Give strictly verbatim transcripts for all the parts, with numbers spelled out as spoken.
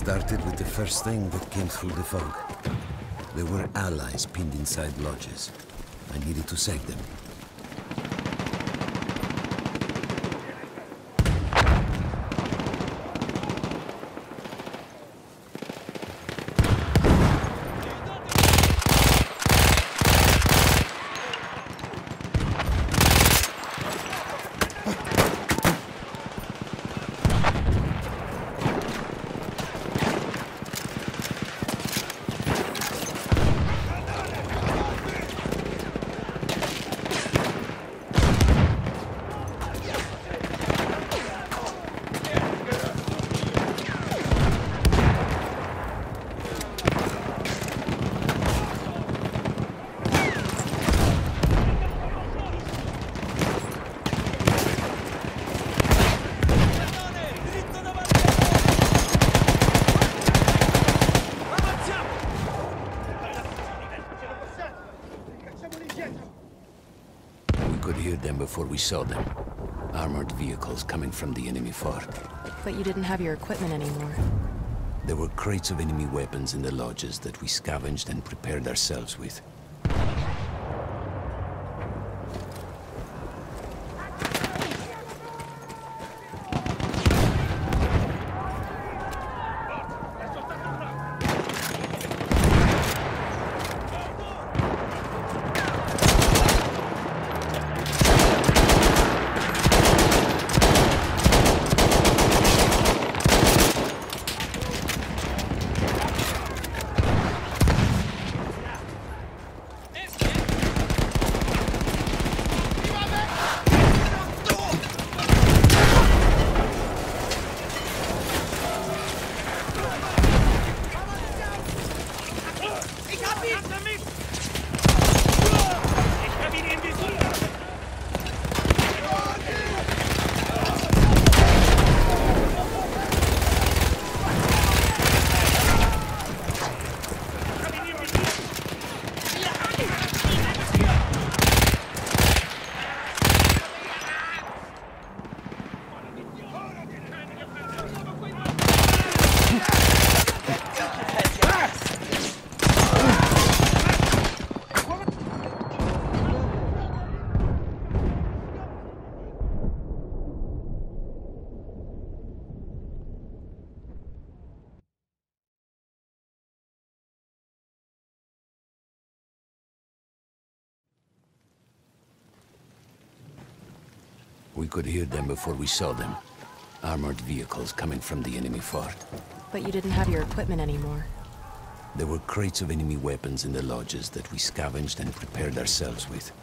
started with the first thing that came through the fog. There were allies pinned inside lodges. I needed to save them. Before we saw them. Armored vehicles coming from the enemy fort. But you didn't have your equipment anymore. There were crates of enemy weapons in the lodges that we scavenged and prepared ourselves with. We could hear them before we saw them. Armored vehicles coming from the enemy fort. But you didn't have your equipment anymore. There were crates of enemy weapons in the lodges that we scavenged and prepared ourselves with.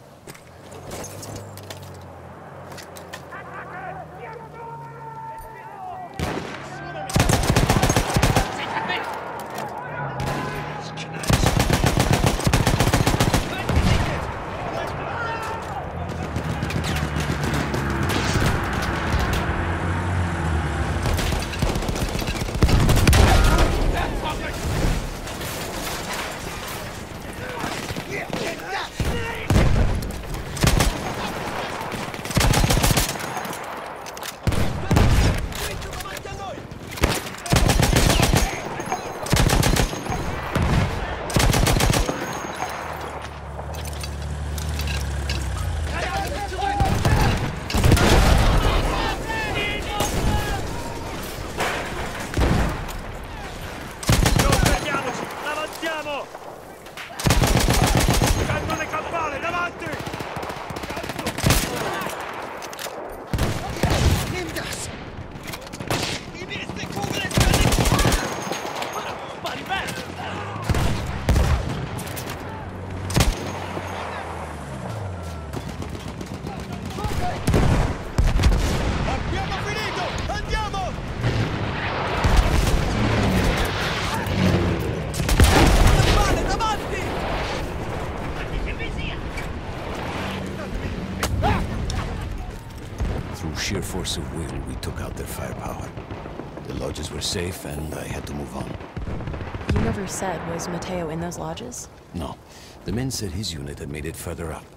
Sheer force of will, we took out their firepower. The lodges were safe, and I had to move on. You never said, was Matteo in those lodges? No. The men said his unit had made it further up.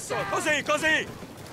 sotto! Così, così!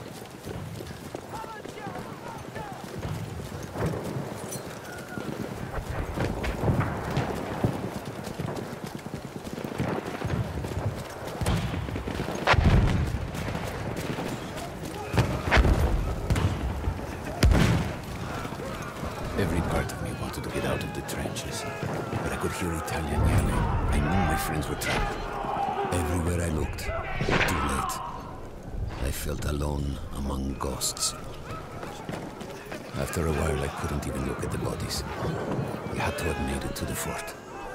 Every part of me wanted to get out of the trenches, but I could hear Italian yelling. I knew my friends were trapped. Everywhere I looked, too late. I felt alone among ghosts. After a while, I couldn't even look at the bodies. We had to have made it to the fort.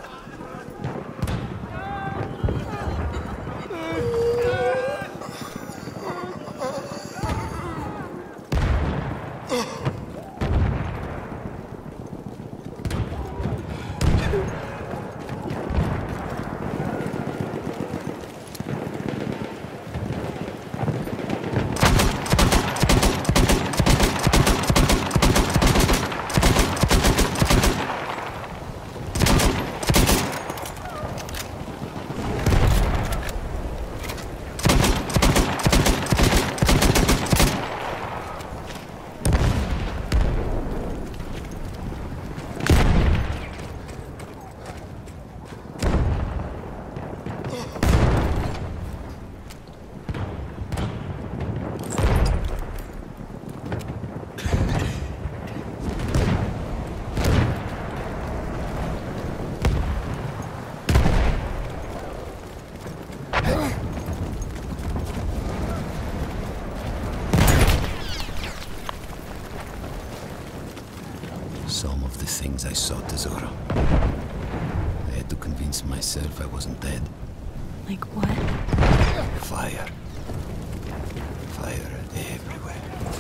Some of the things I saw, Tesoro. I had to convince myself I wasn't dead. Like what? Fire. Fire everywhere.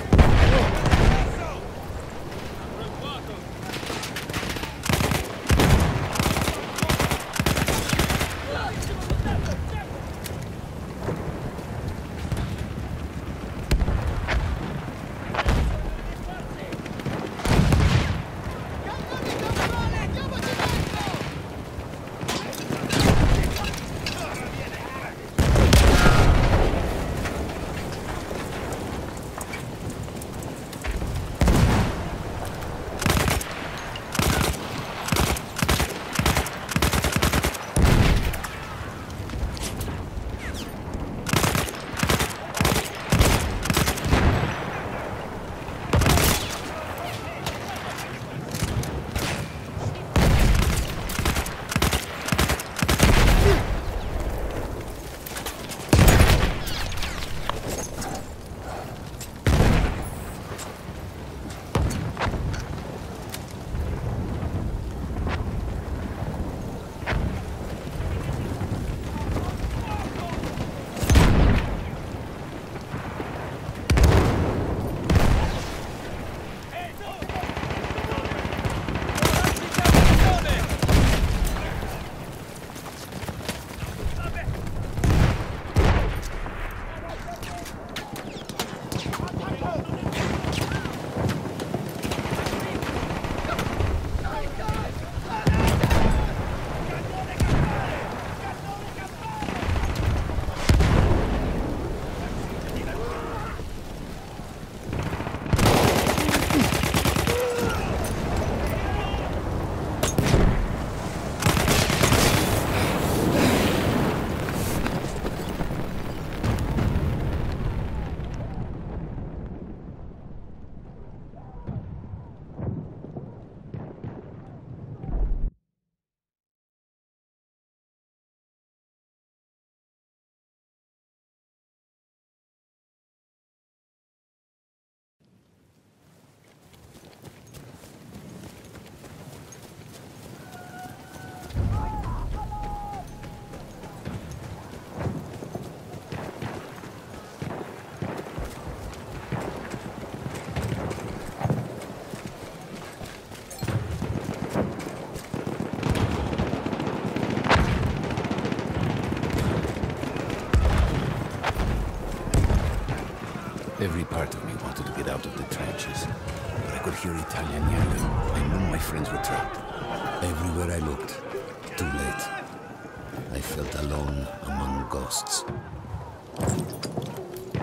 Every part of me wanted to get out of the trenches, but I could hear Italian yelling. I knew my friends were trapped. Everywhere I looked, too late. I felt alone among ghosts.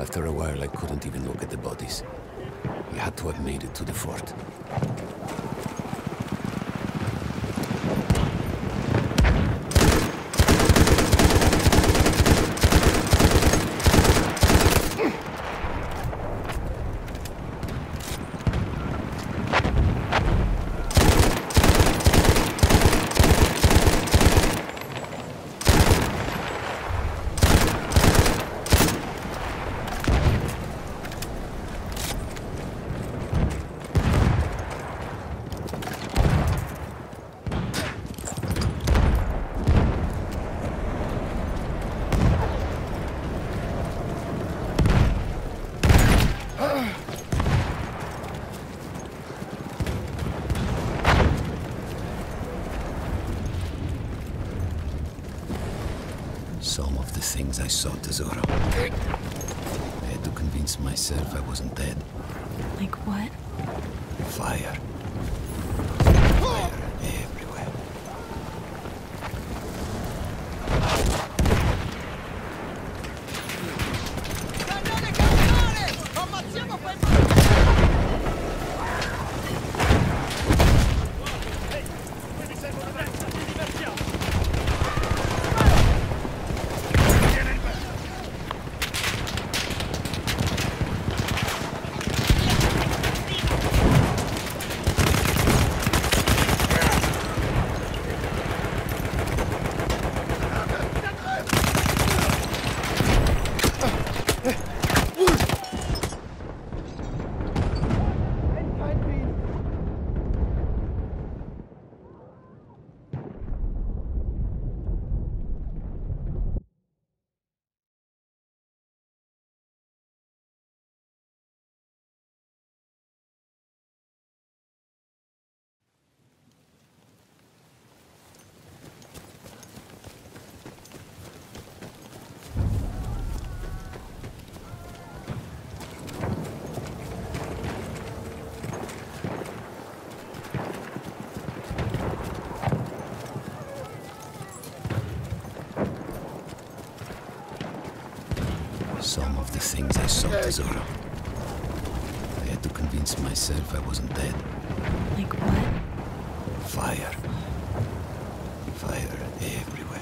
After a while, I couldn't even look at the bodies. We had to have made it to the fort. Some of the things I saw, Tesoro. I had to convince myself I wasn't dead. Like what? Fire. Fire everywhere. Some of the things I saw, Tesoro. I had to convince myself I wasn't dead. Like what? Fire. Fire everywhere.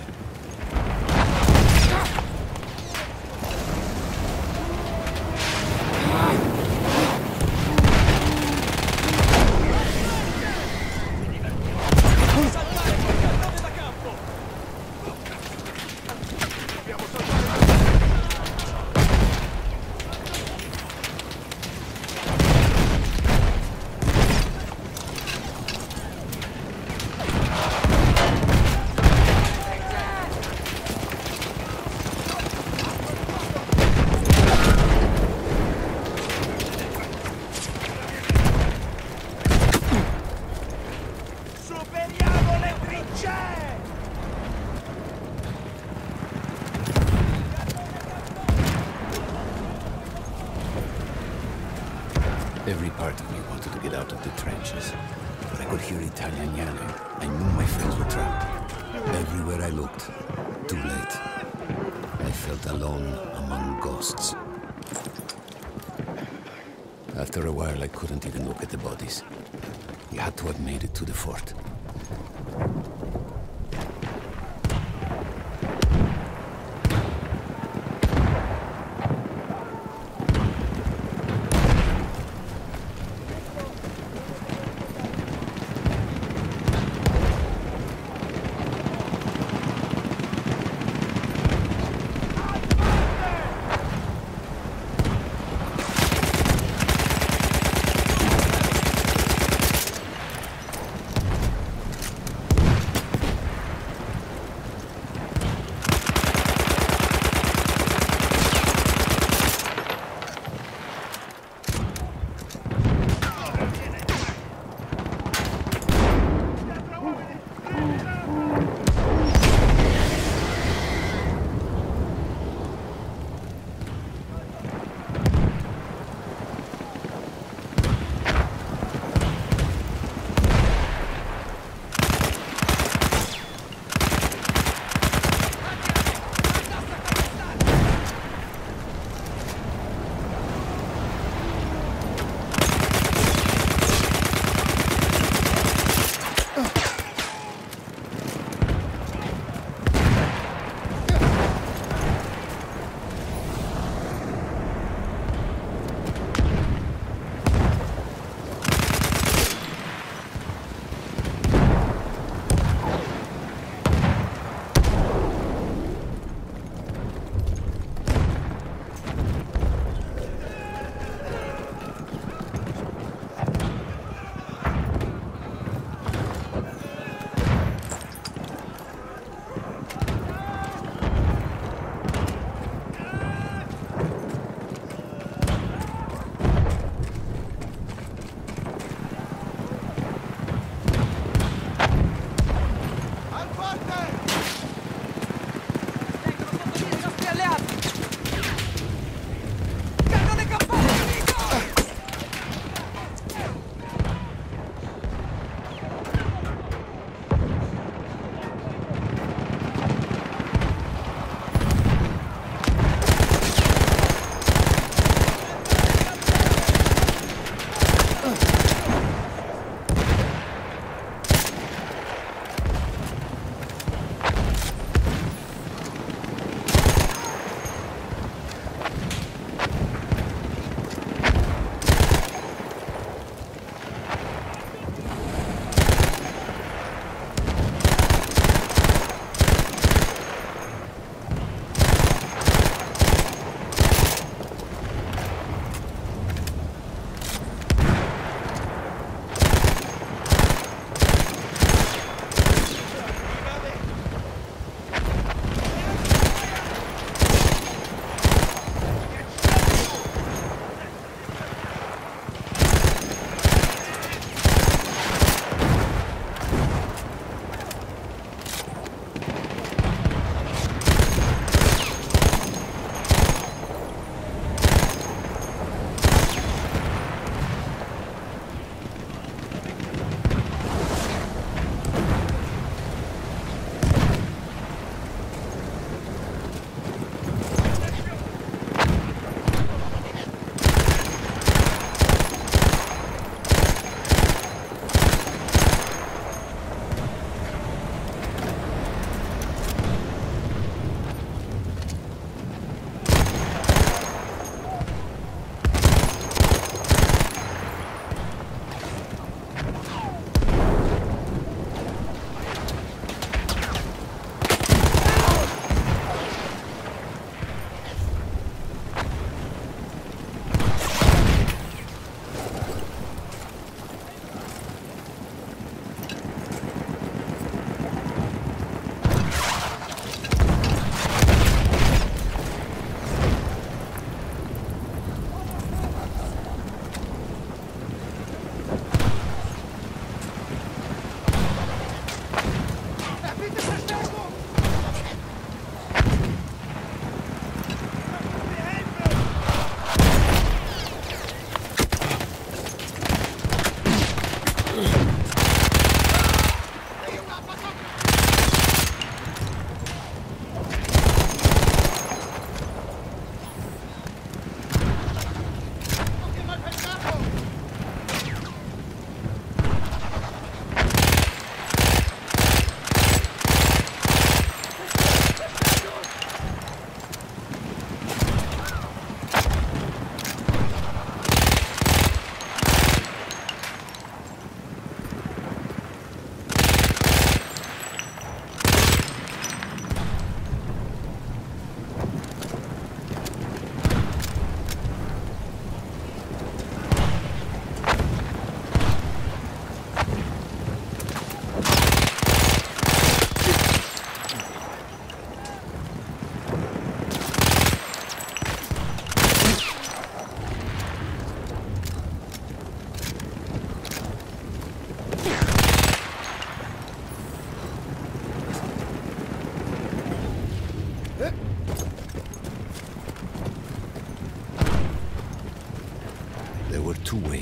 Every part of me wanted to get out of the trenches, but I could hear Italian yelling. I knew my friends were trapped. Everywhere I looked, too late. I felt alone among ghosts. After a while, I couldn't even look at the bodies. We had to have made it to the fort.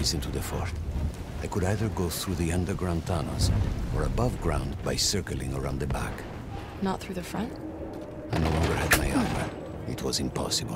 ways into the fort. I could either go through the underground tunnels, or above ground by circling around the back. Not through the front? I no longer had my armor. It was impossible.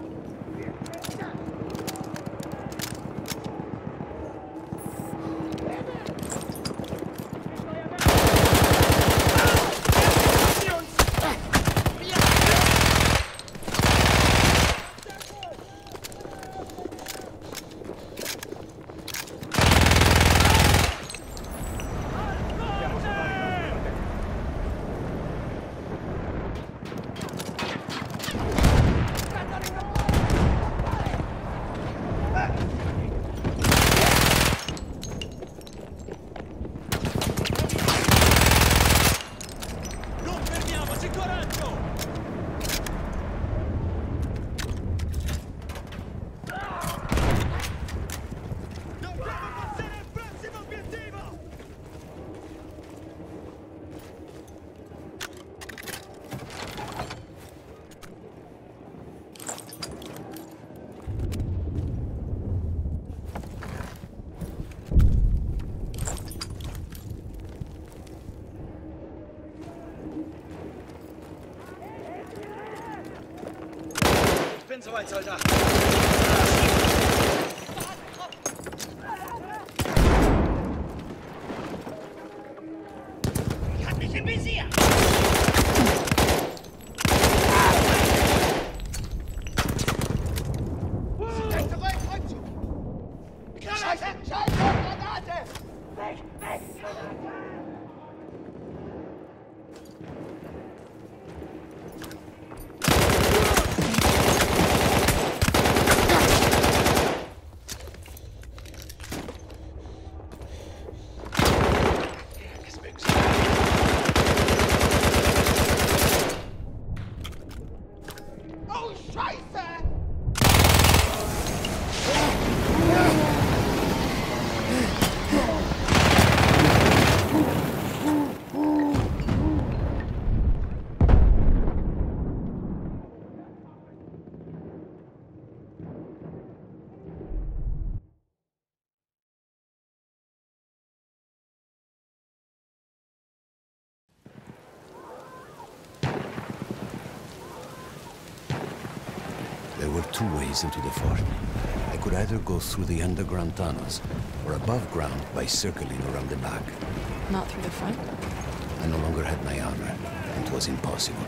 Ich bin soweit, Soldat. Ich hab mich im Visier. Steig zurück, Rückzug. Granate! Scheiße, Granate! Weg, weg, Granate! There were two ways into the fort. I could either go through the underground tunnels, or above ground by circling around the back. Not through the front? I no longer had my armor. It was impossible.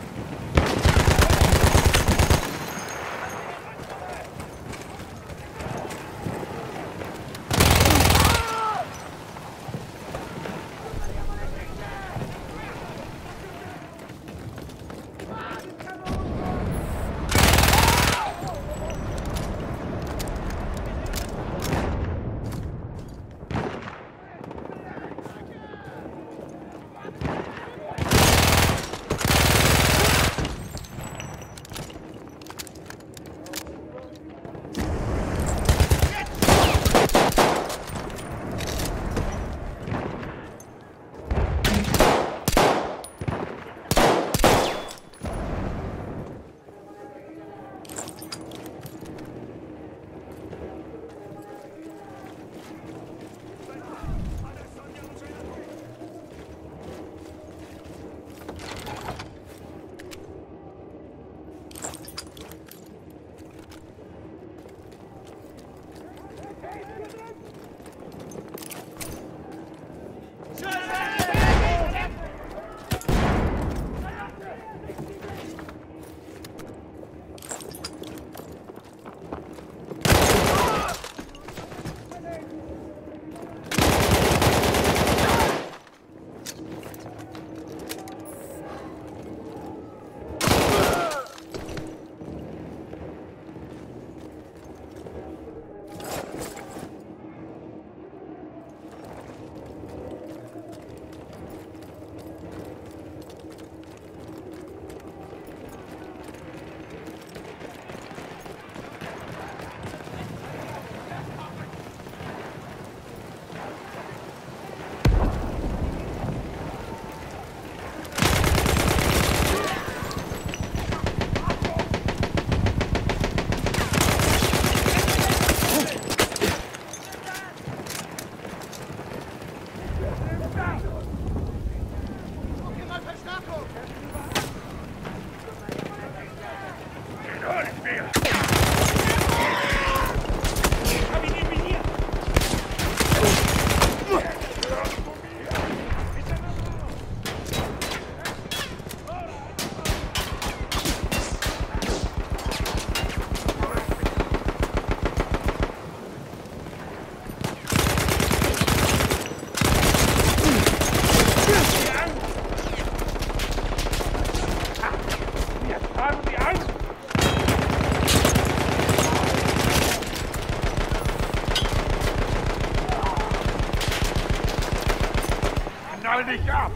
Knall dich ab!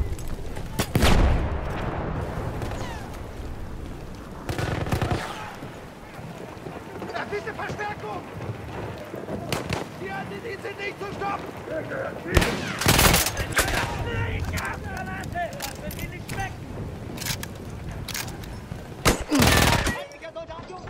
Da ist diese Verstärkung! Die anderen sind nicht zu stoppen! Granate! Lassen Sie nicht weg! Feindlicher Soldat, Jungs!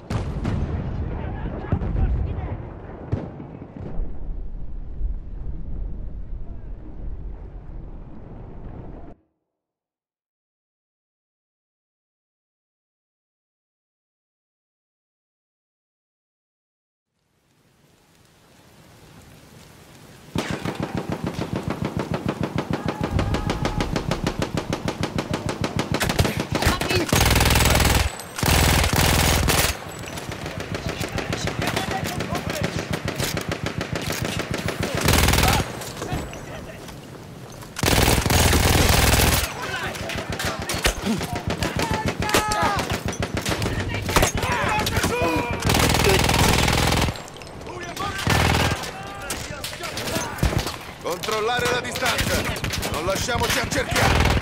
Controllare la distanza! Non lasciamoci accerchiare!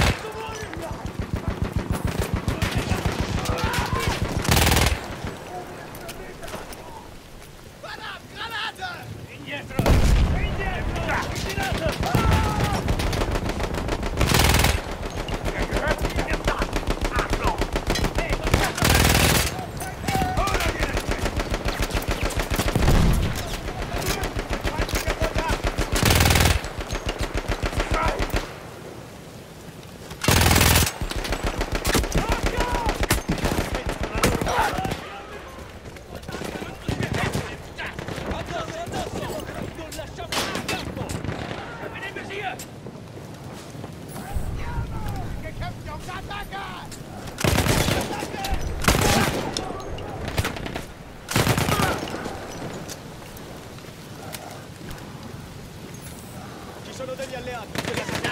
Sono degli alleati della sinistra.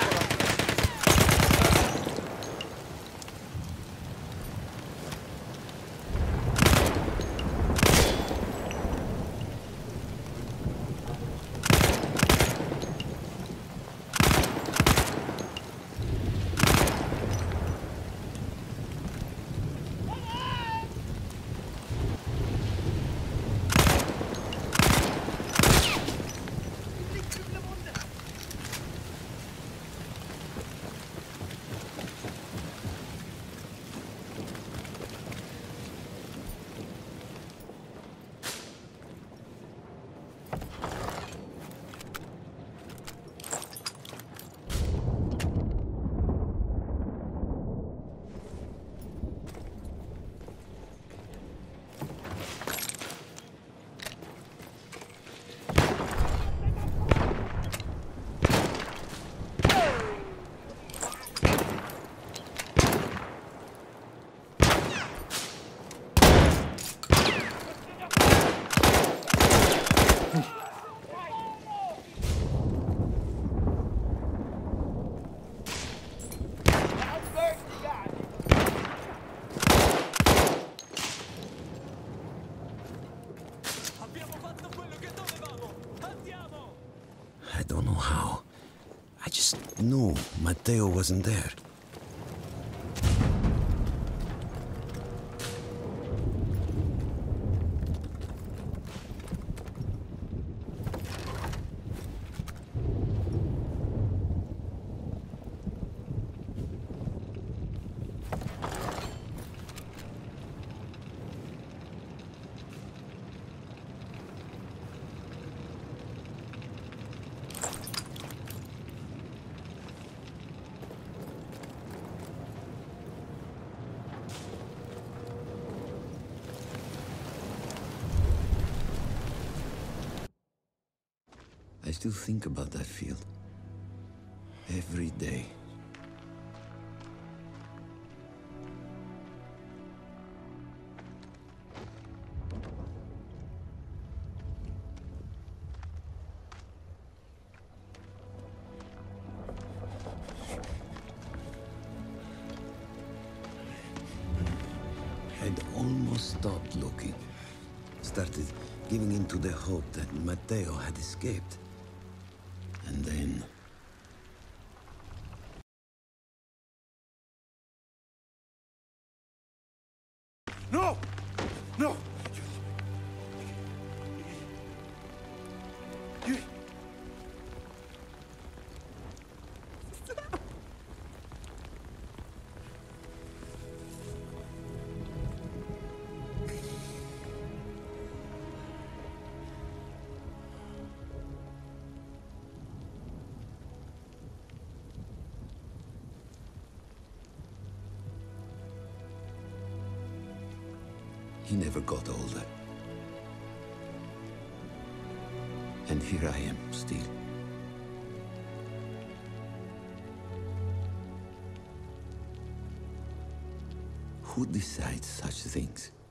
I don't know how. I just knew Matteo wasn't there. I still think about that field. Every day. I'd almost stopped looking. Started giving in to the hope that Matteo had escaped. And then... He never got older. And here I am, still. Who decides such things?